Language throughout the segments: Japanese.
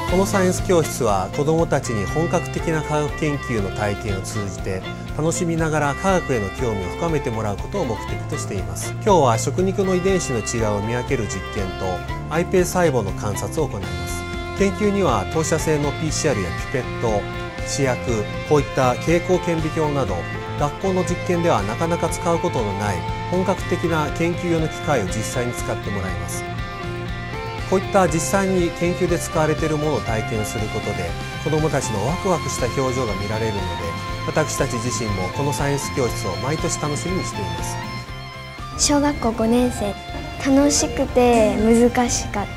このサイエンス教室は子どもたちに本格的な科学研究の体験を通じて楽しみながら科学への興味を深めてもらうことを目的としています。今日は食肉の遺伝子の違いを見分ける実験と iPS 細胞の観察を行います。研究には投射性の PCR やピペット、試薬、こういった蛍光顕微鏡など学校の実験ではなかなか使うことのない本格的な研究用の機械を実際に使ってもらいます。こういった実際に研究で使われているものを体験することで子どもたちのワクワクした表情が見られるので、私たち自身もこのサイエンス教室を毎年楽しみにしています。 小学校5年生、楽しくて難しかった。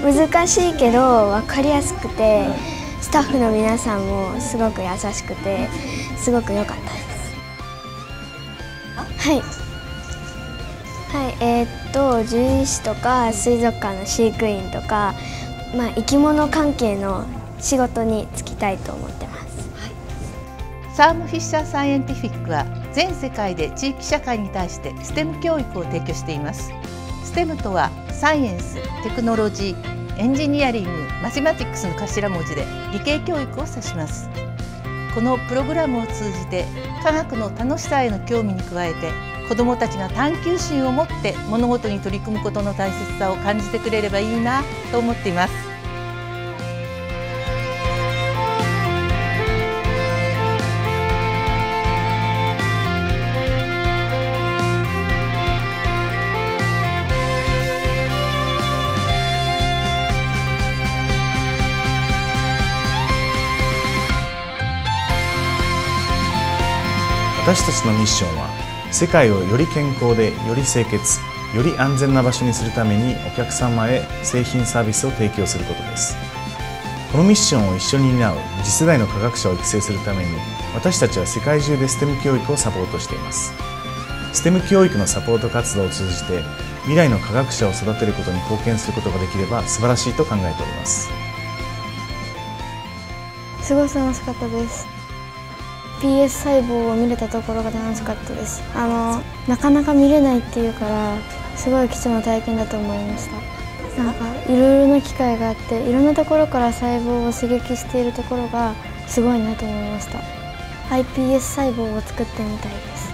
難しいけど分かりやすくて、スタッフの皆さんもすごく優しくてすごく良かったです。はい、獣医師とか水族館の飼育員とか、生き物関係の仕事に就きたいと思ってます。 サーム・フィッシャー・サイエンティフィックは全世界で地域社会に対して STEM 教育を提供しています。STEM とはサイエンス、テクノロジー、エンジニアリング、マセマティクスの頭文字で理系教育を指します。このプログラムを通じて科学の楽しさへの興味に加えて子どもたちが探求心を持って物事に取り組むことの大切さを感じてくれればいいなと思っています。 私たちのミッションは世界をより健康でより清潔、より安全な場所にするためにお客様へ製品サービスを提供することです。このミッションを一緒に担う次世代の科学者を育成するために私たちは世界中で STEM 教育をサポートしています。 STEM 教育のサポート活動を通じて未来の科学者を育てることに貢献することができれば素晴らしいと考えております。 すごい楽しかったです。PS 細胞を見れたところが楽しかったです。なかなか見れないっていうからすごい貴重な体験だと思いました。いろいろな機会があっていろんなところから細胞を刺激しているところがすごいなと思いました。iPS 細胞を作ってみたいです。